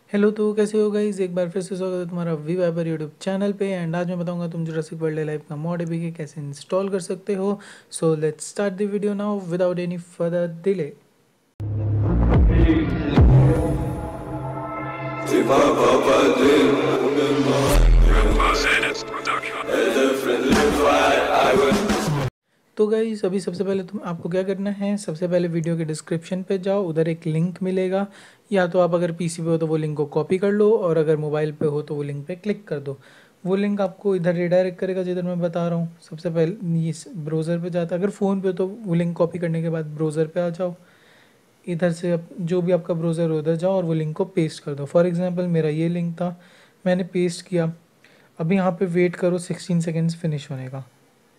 Hello, तो कैसे हो गाइस। एक बार फिर से स्वागत है तुम्हारा वी वाइपर यूट्यूब चैनल पे। एंड आज मैं बताऊंगा तुम जुरासिक वर्ल्ड लाइव का मॉड एपीके कैसे इंस्टॉल कर सकते हो। So let's start the video now without any further delay. तो गाइस अभी सबसे पहले तुम आपको क्या करना है, सबसे पहले वीडियो के डिस्क्रिप्शन पे जाओ, उधर एक लिंक मिलेगा। या तो आप अगर पीसी पे हो तो वो लिंक को कॉपी कर लो, और अगर मोबाइल पे हो तो वो लिंक पे क्लिक कर दो। वो लिंक आपको इधर रिडायरेक्ट करेगा जिधर मैं बता रहा हूँ। सबसे पहले इस ब्राउज़र पे जाता है, अगर फ़ोन पे तो वो लिंक कॉपी करने के बाद ब्राउज़र पे आ जाओ। इधर से जो भी आपका ब्राउज़र है उधर जाओ और वो लिंक को पेस्ट कर दो। फॉर एग्जांपल मेरा ये लिंक था, मैंने पेस्ट किया। अभी यहाँ पे वेट करो 16 सेकेंड्स फिनिश होने का।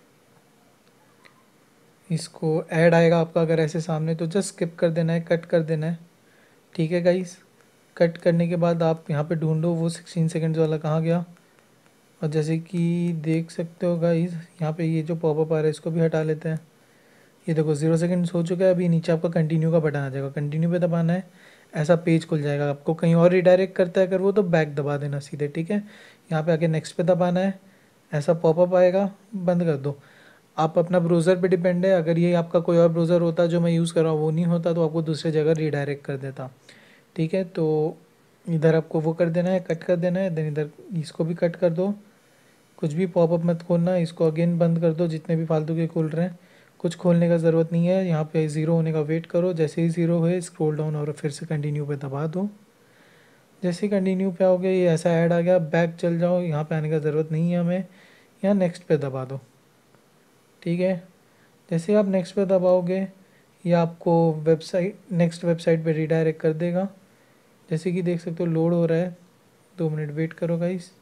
इसको ऐड आएगा आपका अगर ऐसे सामने, तो जस्ट स्किप कर देना है, कट कर देना है। ठीक है गाइस, कट करने के बाद आप यहाँ पे ढूंढो वो 16 सेकेंड्स वाला कहाँ गया। और जैसे कि देख सकते हो गाइस, यहाँ पे ये जो पॉपअप आ रहा है इसको भी हटा लेते हैं। ये देखो 0 सेकेंड्स हो चुका है। अभी नीचे आपका कंटिन्यू का बटन आ जाएगा, कंटिन्यू पे दबाना है। ऐसा पेज खुल जाएगा, आपको कहीं और रिडायरेक्ट करता है अगर वो, तो बैक दबा देना सीधे। ठीक है, यहाँ पे आके नेक्स्ट पे दबाना है। ऐसा पॉपअप आएगा, बंद कर दो। आप अपना ब्राउज़र पे डिपेंड है, अगर ये आपका कोई और ब्राउज़र होता जो मैं यूज़ कर रहा हूँ वो नहीं होता तो आपको दूसरे जगह रीडायरेक्ट कर देता। ठीक है, तो इधर आपको वो कर देना है, कट कर देना है। देन इधर इसको भी कट कर दो। कुछ भी पॉपअप मत खोलना, इसको अगेन बंद कर दो। जितने भी फालतू के खोल रहे हैं कुछ खोलने का ज़रूरत नहीं है। यहाँ पे ज़ीरो होने का वेट करो, जैसे ही ज़ीरो हुए स्क्रॉल डाउन और फिर से कंटिन्यू पे दबा दो। जैसे ही कंटिन्यू पे आओगे ये ऐसा ऐड आ गया, बैक चल जाओ। यहाँ पे आने का ज़रूरत नहीं है हमें, यहाँ नेक्स्ट पे दबा दो। ठीक है, जैसे आप नेक्स्ट पे दबाओगे ये आपको वेबसाइट नेक्स्ट वेबसाइट पे रीडायरेक्ट कर देगा। जैसे कि देख सकते हो लोड हो रहा है, 2 मिनट वेट करो गाइस।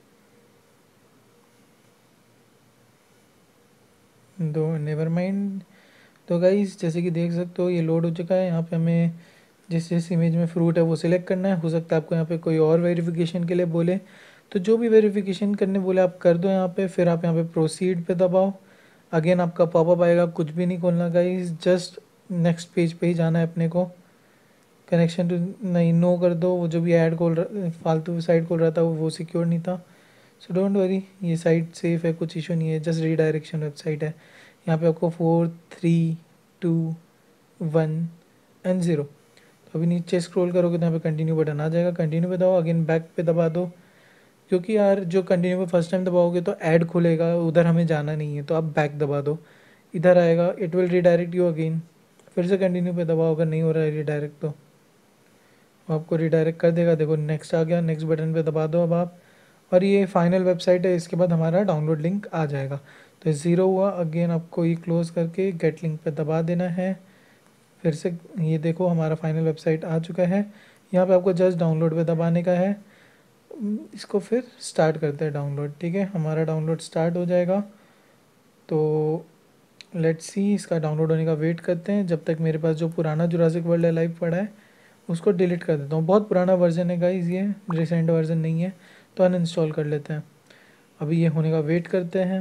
दो नेवर माइंड। तो गाइस जैसे कि देख सकते हो ये लोड हो चुका है। यहाँ पे हमें जिस जिस इमेज में फ्रूट है वो सिलेक्ट करना है। हो सकता है आपको यहाँ पे कोई और वेरिफिकेशन के लिए बोले, तो जो भी वेरिफिकेशन करने बोले आप कर दो यहाँ पे। फिर आप यहाँ पे प्रोसीड पे दबाओ। अगेन आपका पॉपअप आएगा, कुछ भी नहीं खोलना गाइस, जस्ट नेक्स्ट पेज पे ही जाना है अपने को। कनेक्शन टू नहीं, नो कर दो। वो जो भी ऐड खोल रहा फालतू साइट खोल रहा था वो सिक्योर नहीं था। सो डोंट वरी, ये साइट सेफ है, कुछ इशू नहीं है, जस्ट रीडायरेक्शन वेबसाइट है। यहाँ पे आपको 4 3 2 1 एंड 0। तो अभी नीचे स्क्रॉल करोगे तो यहाँ पे कंटिन्यू बटन आ जाएगा, कंटिन्यू पे दबाओ। अगेन बैक पे दबा दो, क्योंकि यार जो कंटिन्यू पे फर्स्ट टाइम दबाओगे तो ऐड खुलेगा, उधर हमें जाना नहीं है, तो आप बैक दबा दो। इधर आएगा, it will redirect you again. फिर से कंटिन्यू पे दबाओ, अगर नहीं हो रहा है रिडायरेक्ट तो वो आपको रिडायरेक्ट कर देगा। देखो नेक्स्ट आ गया, नेक्स्ट बटन पे दबा दो अब आप। और ये फाइनल वेबसाइट है, इसके बाद हमारा डाउनलोड लिंक आ जाएगा। तो ज़ीरो हुआ, अगेन आपको ये क्लोज़ करके गेट लिंक पे दबा देना है। फिर से ये देखो हमारा फाइनल वेबसाइट आ चुका है। यहाँ पे आपको जस्ट डाउनलोड पे दबाने का है। इसको फिर स्टार्ट करते हैं डाउनलोड। ठीक है, हमारा डाउनलोड स्टार्ट हो जाएगा। तो लेट्स सी, इसका डाउनलोड होने का वेट करते हैं। जब तक मेरे पास जो पुराना जुरासिक वर्ल्ड लाइव पड़ा है उसको डिलीट कर देता हूँ। बहुत पुराना वर्जन है गाइस, ये रिसेंट वर्जन नहीं है, तो अनइंस्टॉल कर लेते हैं। अभी ये होने का वेट करते हैं,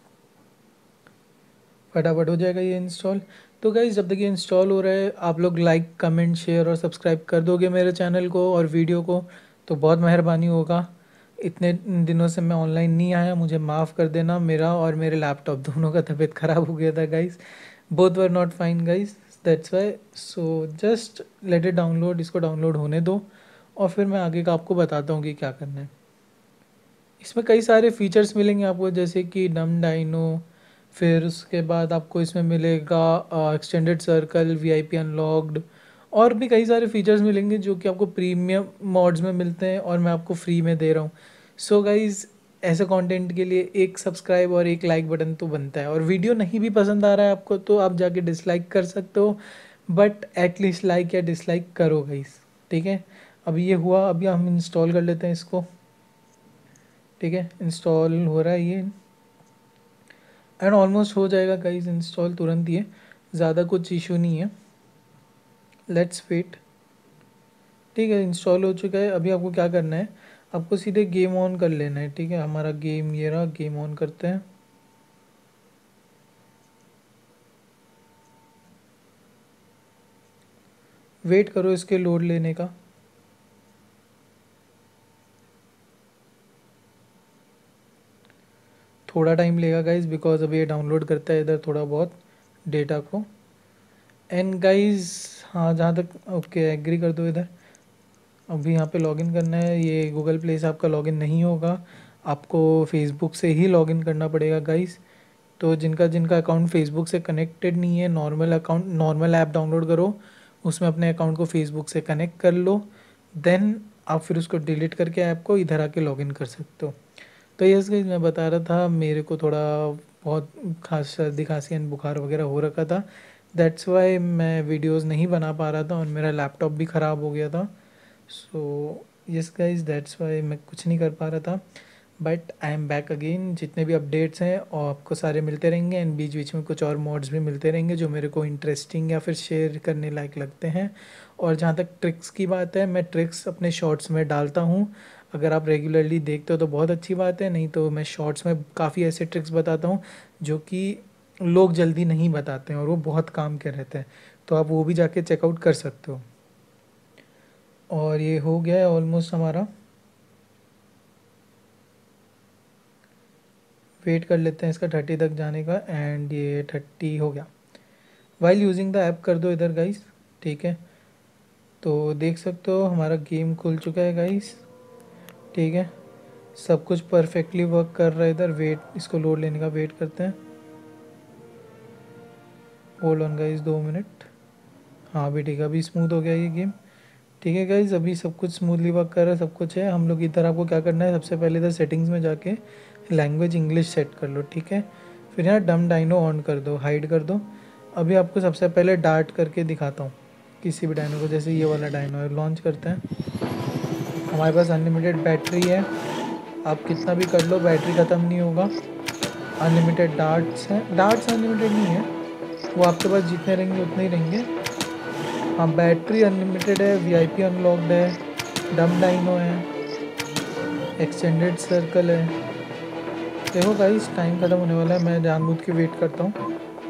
फटाफट हो जाएगा ये इंस्टॉल। तो गाइज़ जब तक ये इंस्टॉल हो रहा है आप लोग लाइक कमेंट शेयर और सब्सक्राइब कर दोगे मेरे चैनल को और वीडियो को, तो बहुत मेहरबानी होगा। इतने दिनों से मैं ऑनलाइन नहीं आया, मुझे माफ़ कर देना। मेरा और मेरे लैपटॉप दोनों का तबीयत ख़राब हो गया था guys, both were not fine guys, that's why. So just let it download, इसको डाउनलोड होने दो और फिर मैं आगे का आपको बताता हूँ कि क्या करना है। इसमें कई सारे फीचर्स मिलेंगे आपको, जैसे कि डम डाइनो, फिर उसके बाद आपको इसमें मिलेगा एक्सटेंडेड सर्कल, वीआईपी अनलॉक्ड, और भी कई सारे फीचर्स मिलेंगे जो कि आपको प्रीमियम मॉड्स में मिलते हैं और मैं आपको फ्री में दे रहा हूँ। सो गाइज़ ऐसे कंटेंट के लिए एक सब्सक्राइब और एक लाइक बटन तो बनता है। और वीडियो नहीं भी पसंद आ रहा है आपको तो आप जाके डिसलाइक कर सकते हो, बट एटलीस्ट लाइक या डिसलाइक करो गाइज़। ठीक है, अभी ये हुआ, अभी हम इंस्टॉल कर लेते हैं इसको। ठीक है, इंस्टॉल हो रहा है ये, एंड ऑलमोस्ट हो जाएगा गाइस इंस्टॉल तुरंत ही है, ज़्यादा कुछ इशू नहीं है। Let's wait. ठीक है, इंस्टॉल हो चुका है। अभी आपको क्या करना है, आपको सीधे गेम ऑन कर लेना है। ठीक है, हमारा गेम ये रहा, गेम ऑन करते हैं। वेट करो इसके लोड लेने का। थोड़ा टाइम लेगा गाइज, बिकॉज अभी ये डाउनलोड करता है इधर थोड़ा बहुत डेटा को। एंड गाइज हाँ, जहाँ तक ओके एग्री कर दो इधर। अभी यहाँ पे लॉगिन करना है, ये गूगल प्ले से आपका लॉगिन नहीं होगा, आपको फेसबुक से ही लॉगिन करना पड़ेगा गाइज। तो जिनका जिनका अकाउंट फेसबुक से कनेक्टेड नहीं है, normal account, normal app download करो, उसमें अपने अकाउंट को फेसबुक से कनेक्ट कर लो, देन आप फिर उसको डिलीट करके ऐप को इधर आके लॉगिन कर सकते हो। तो यस गाइस, मैं बता रहा था मेरे को थोड़ा बहुत खास सर्दी खांसी एंड बुखार वगैरह हो रखा था, दैट्स वाई मैं वीडियोस नहीं बना पा रहा था और मेरा लैपटॉप भी ख़राब हो गया था। So yes guys, that's why मैं कुछ नहीं कर पा रहा था, but I am back again. जितने भी अपडेट्स हैं और आपको सारे मिलते रहेंगे, एंड बीच बीच में कुछ और मॉड्स भी मिलते रहेंगे जो मेरे को इंटरेस्टिंग या फिर शेयर करने लायक लगते हैं। और जहाँ तक ट्रिक्स की बात है, मैं ट्रिक्स अपने शॉर्ट्स में डालता हूँ, अगर आप रेगुलरली देखते हो तो बहुत अच्छी बात है, नहीं तो मैं शॉर्ट्स में काफ़ी ऐसे ट्रिक्स बताता हूँ जो कि लोग जल्दी नहीं बताते हैं और वो बहुत काम के रहते हैं, तो आप वो भी जाके चेकआउट कर सकते हो। और ये हो गया है ऑलमोस्ट हमारा, वेट कर लेते हैं इसका 30 तक जाने का, एंड ये 30 हो गया। वाइल यूजिंग द ऐप कर दो इधर गाइस, ठीक है। तो देख सकते हो हमारा गेम खुल चुका है गाइस, ठीक है। सब कुछ परफेक्टली वर्क कर रहा है इधर, वेट, इसको लोड लेने का वेट करते हैं। Hold on guys 2 minute. हाँ अभी ठीक है, अभी स्मूथ हो गया ये गेम, ठीक है गाइज। अभी सब कुछ स्मूथली वर्क कर रहा है, सब कुछ है। हम लोग इधर आपको क्या करना है, सबसे पहले इधर सेटिंग्स में जाके लैंग्वेज इंग्लिश सेट कर लो, ठीक है। फिर यहाँ डम डाइनो ऑन कर दो, हाइड कर दो। अभी आपको सबसे पहले डार्ट करके दिखाता हूँ किसी भी डाइनो को, जैसे ये वाला डाइनो है, लॉन्च करते हैं। हमारे पास अनलिमिटेड बैटरी है, आप कितना भी कर लो बैटरी ख़त्म नहीं होगा। अनलिमिटेड डार्ट्स हैं, डार्ट्स अनलिमिटेड नहीं है, वो आपके पास जितने रहेंगे उतने ही रहेंगे। हाँ बैटरी अनलिमिटेड है, वीआईपी अनलॉक्ड है, डम डाइनो है, एक्सटेंडेड सर्कल है। देखो गाइस टाइम ख़त्म होने वाला है, मैं जानबूझ के वेट करता हूँ।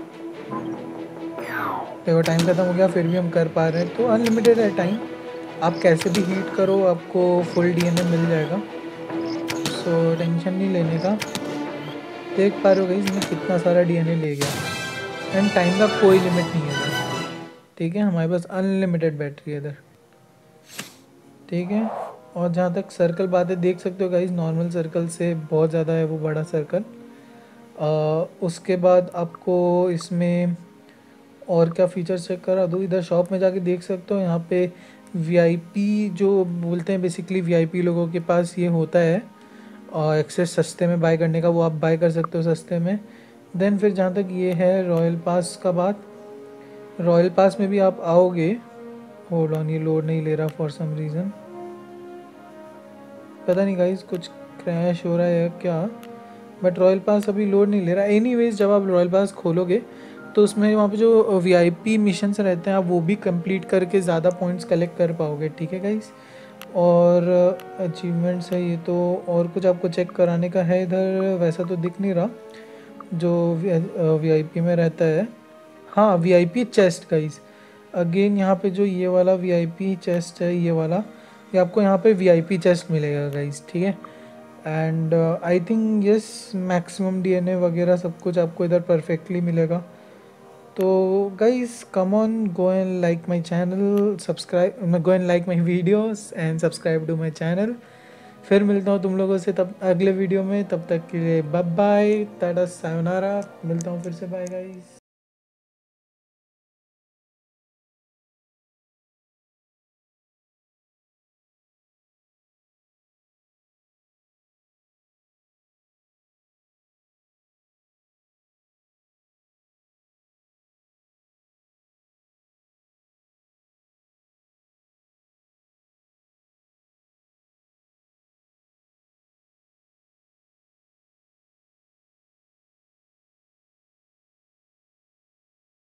देखो टाइम ख़त्म हो गया, फिर भी हम कर पा रहे हैं, तो अनलिमिटेड है टाइम, आप कैसे भी हीट करो आपको फुल डीएनए मिल जाएगा, सो टेंशन नहीं लेने का। देख पा रहे हो गाइस मैं कितना सारा डीएनए ले गया, एंड टाइम का कोई लिमिट नहीं है इधर, ठीक है। हमारे पास अनलिमिटेड बैटरी है इधर, ठीक है। और जहाँ तक सर्कल बात है, देख सकते हो गाइस नॉर्मल सर्कल से बहुत ज़्यादा है वो बड़ा सर्कल। उसके बाद आपको इसमें और क्या फीचर्स चेक करा दूँ, इधर शॉप में जाके देख सकते हो। यहाँ पे वीआईपी जो बोलते हैं, बेसिकली वीआईपी लोगों के पास ये होता है और एक्सेस सस्ते में बाय करने का, वो आप बाय कर सकते हो सस्ते में। देन फिर जहाँ तक ये है रॉयल पास का बात, रॉयल पास में भी आप आओगे, होल्ड ऑन, ये लोड नहीं ले रहा फॉर सम रीज़न, पता नहीं गाइस कुछ क्रैश हो रहा है क्या, बट रॉयल पास अभी लोड नहीं ले रहा। एनीवेज जब आप रॉयल पास खोलोगे तो उसमें वहाँ पे जो वीआईपी मिशंस रहते हैं आप वो भी कंप्लीट करके ज़्यादा पॉइंट्स कलेक्ट कर पाओगे, ठीक है गाइस। और अचीवमेंट्स है ये तो, और कुछ आपको चेक कराने का है इधर, वैसा तो दिख नहीं रहा जो वीआईपी में रहता है। हाँ वीआईपी चेस्ट गाइस, अगेन यहाँ पे जो ये वाला वीआईपी चेस्ट है, ये वाला, ये आपको यहाँ पे वीआईपी चेस्ट मिलेगा गाइस, ठीक है। And I think yes maximum DNA वगैरह सब कुछ आपको इधर परफेक्टली मिलेगा। तो guys come on, go and like my channel, subscribe, go and like my videos and subscribe to my channel. फिर मिलता हूँ तुम लोगों से तब अगले वीडियो में, तब तक के लिए बाय बाय, टाटा सायोनारा, मिलता हूँ फिर से, बाय गाइस।